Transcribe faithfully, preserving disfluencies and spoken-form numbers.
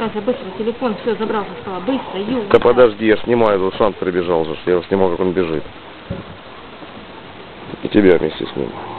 Стася, быстро, телефон, все, забрал со стола. Быстро, Ю. Да подожди, я снимаю, тут Шант прибежал же, я его снимаю, как он бежит. И тебя вместе с ним.